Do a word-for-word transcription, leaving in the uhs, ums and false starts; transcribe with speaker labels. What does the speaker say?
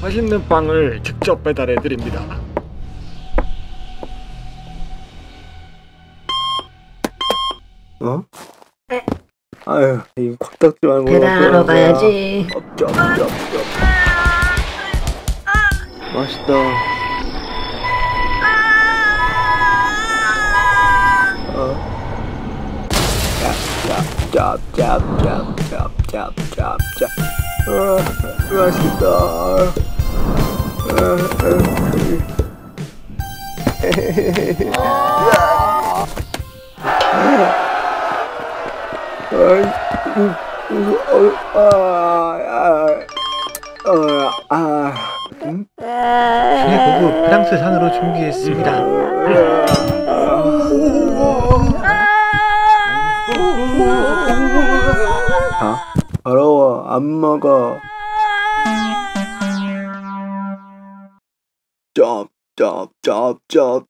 Speaker 1: 맛있는 빵을 직접 배달해 드립니다.
Speaker 2: 어? 아유, 이거 콕 닦지 말고
Speaker 3: 배달하러 가야지.
Speaker 2: 업적, 업적, 업적. 맛있다. 어. 짭짭짭짭짭짭짭짭짭. 아, 맛있다.
Speaker 4: 최고급 프랑스산으로 준비했습니다.
Speaker 2: 아, 더러워. 안 먹어. 쩝쩝쩝쩝.